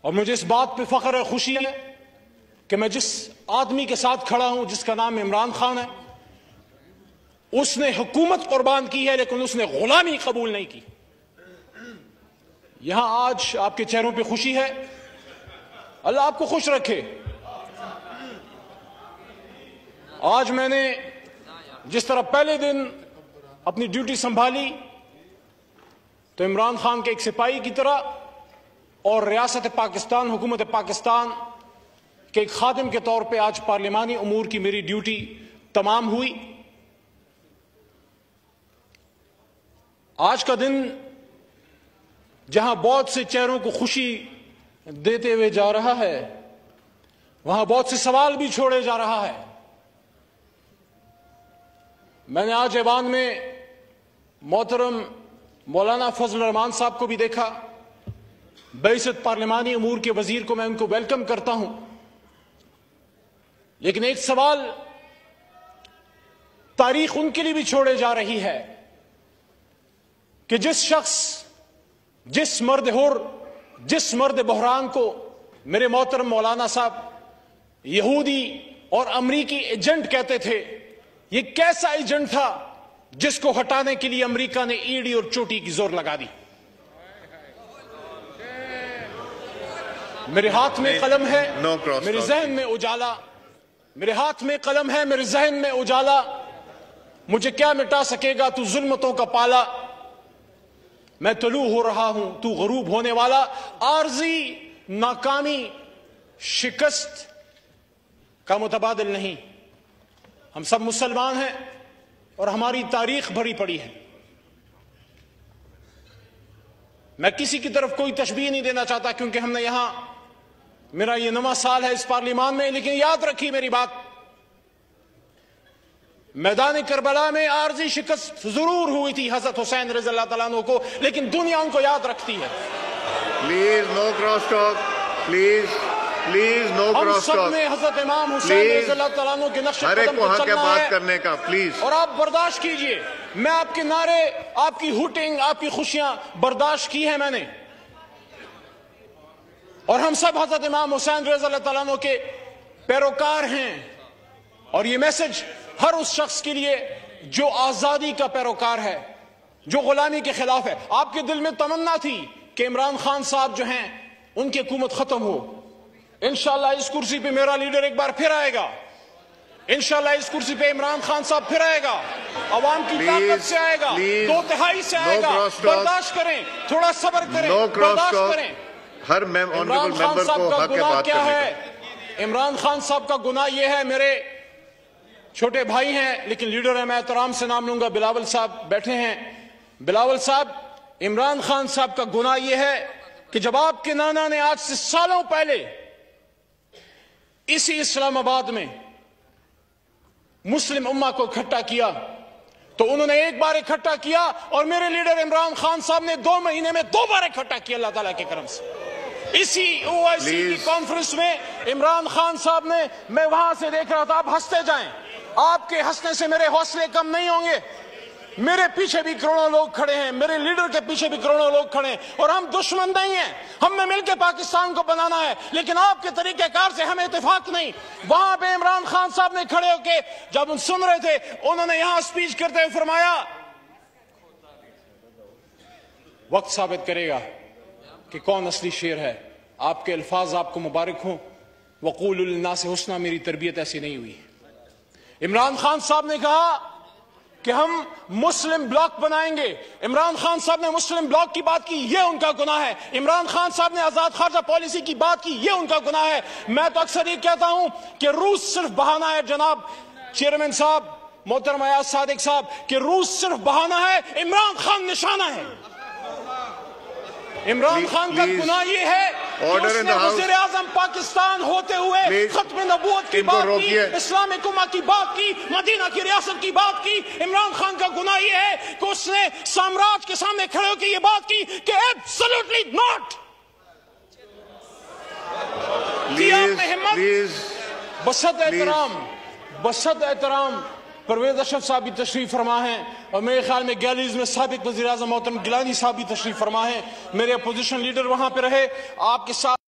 और मुझे इस बात पे फख्र है, खुशी है कि मैं जिस आदमी के साथ खड़ा हूं जिसका नाम इमरान खान है, उसने हुकूमत कुर्बान की है लेकिन उसने गुलामी कबूल नहीं की। यहां आज आपके चेहरों पे खुशी है, अल्लाह आपको खुश रखे। आज मैंने जिस तरह पहले दिन अपनी ड्यूटी संभाली तो इमरान खान के एक सिपाही की तरह और रियासत पाकिस्तान, हुकूमत पाकिस्तान के एक खादिम के तौर पे आज पार्लिमानी उमूर की मेरी ड्यूटी तमाम हुई। आज का दिन जहां बहुत से चेहरों को खुशी देते हुए जा रहा है, वहां बहुत से सवाल भी छोड़े जा रहा है। मैंने आज ऐवान में मोहतरम मौलाना फजल रहमान साहब को भी देखा, बैसत पार्लिमानी उमूर के वजीर को मैं उनको वेलकम करता हूं। लेकिन एक सवाल तारीख उनके लिए भी छोड़े जा रही है कि जिस शख्स, जिस मर्द हुर, जिस मर्द बहरान को मेरे मोहतरम मौलाना साहब यहूदी और अमरीकी एजेंट कहते थे, ये कैसा एजेंट था जिसको हटाने के लिए अमेरिका ने ईड़ी और चोटी की जोर लगा दी। मेरे हाथ में कलम है, मेरे जहन में उजाला, मेरे हाथ में कलम है, मेरे जहन में उजाला। मुझे क्या मिटा सकेगा तू जुल्मतों का पाला, मैं तलू हो रहा हूं तू गरूब होने वाला। आर्जी नाकामी शिकस्त का मुतबादिल नहीं। हम सब मुसलमान हैं और हमारी तारीख भरी पड़ी है। मैं किसी की तरफ कोई तशबीह नहीं देना चाहता क्योंकि हमने यहां, मेरा ये 9वां साल है इस पार्लिमान में, लेकिन याद रखिए मेरी बात, मैदान करबला में आर्जी शिकस्त जरूर हुई थी हजरत हुसैन रज़ी अल्लाह तआला अन्हु को, लेकिन दुनिया उनको याद रखती है। Please no cross talk, please please no cross talk. सबने हजरत इमाम हुसैन रज़ी अल्लाह तआला अन्हु के नक्शे कदम पे चलना बात है करने का प्लीज, और आप बर्दाश्त कीजिए। मैं आपके नारे, आपकी हुटिंग, आपकी खुशियां बर्दाश्त की है मैंने, और हम सब हजरत इमाम हुसैन रज़ी अल्लाह तआला अन्हु के पैरोकार हैं। और ये मैसेज हर उस शख्स के लिए जो आजादी का पैरोकार है, जो गुलामी के खिलाफ है। आपके दिल में तमन्ना थी कि इमरान खान साहब जो हैं उनकी हुकूमत खत्म हो। इंशाअल्लाह इस कुर्सी पे मेरा लीडर एक बार फिर आएगा, इंशाअल्लाह इस कुर्सी पे इमरान खान साहब फिर आएगा, अवाम की ताकत से आएगा, 2 तिहाई से आएगा। बर्दाश्त करें, थोड़ा सब्र करें, बर्दाश्त करें। हर इमरान खान साहब का गुनाह क्या है? इमरान खान साहब का गुनाह यह है, मेरे छोटे भाई हैं लेकिन लीडर है, मैं एहतराम से नाम लूंगा, बिलावल साहब बैठे हैं। बिलावल साहब, इमरान खान साहब का गुनाह यह है कि जब आपके नाना ने आज से सालों पहले इसी इस्लामाबाद में मुस्लिम उम्मा को इकट्ठा किया तो उन्होंने एक बार इकट्ठा किया और मेरे लीडर इमरान खान साहब ने 2 महीने में 2 बार इकट्ठा किया अल्लाह ताला के करम से। इसी ओआईसी की कॉन्फ्रेंस में इमरान खान साहब ने, मैं वहां से देख रहा था, आप हंसते जाएं, आपके हंसने से मेरे हौसले कम नहीं होंगे। मेरे पीछे भी करोड़ों लोग खड़े हैं, मेरे लीडर के पीछे भी करोड़ों लोग खड़े हैं, और हम दुश्मन नहीं हैं। हमें मिलकर पाकिस्तान को बनाना है, लेकिन आपके तरीकेकार से हमें इत्तेफाक नहीं। वहां पे इमरान खान साहब ने खड़े होके जब उन सुन रहे थे, उन्होंने यहां स्पीच करते हुए फरमाया, वक्त साबित करेगा कि कौन असली शेर है। आपके अल्फाज आपको मुबारक हो। वक़ूलु लिन्नासि हुस्ना, मेरी तरबियत ऐसी नहीं हुई। इमरान खान साहब ने कहा कि हम मुस्लिम ब्लॉक बनाएंगे। इमरान खान साहब ने मुस्लिम ब्लॉक की बात की, यह उनका गुनाह है। इमरान खान साहब ने आजाद खारजा पॉलिसी की बात की, यह उनका गुनाह है। मैं तो अक्सर ये कहता हूं कि रूस सिर्फ बहाना है। जनाब चेयरमैन साहब, मोहतरम अयाज सादिक साहब, कि रूस सिर्फ बहाना है, इमरान खान निशाना है। इमरान खान का गुनाह यह है कि उसने वज़ीर-ए-आज़म पाकिस्तान होते हुए खत्म नबूवत की बात की, इस्लामिक उम्मा की बात की, मदीना की रियासत की बात की। इमरान खान का गुनाह यह है कि उसने साम्राज्य के सामने खड़े होकर यह बात की कि एब्सोल्युटली नॉट। आपने हिम्मत, बसत एहतराम परवेज अशरफ साहब भी तशरीफ फरमा हैं, और मेरे ख्याल में गैलरीज में साबिक वज़ीर-ए-आज़म मोहतरम गिलानी साहब भी तशरीफ फरमा हैं। मेरे अपोजिशन लीडर वहां पे रहे, आपके साथ